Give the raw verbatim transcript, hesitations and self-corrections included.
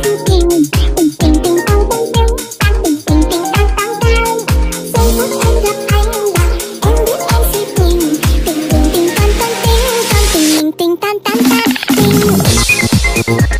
tình tình tình tình tao bông trắng tình tình tình tao tao tao giây phút em gặp anh là em biết em si tình tình tình tình tan tan tình tan tình tình tan tan tan tình.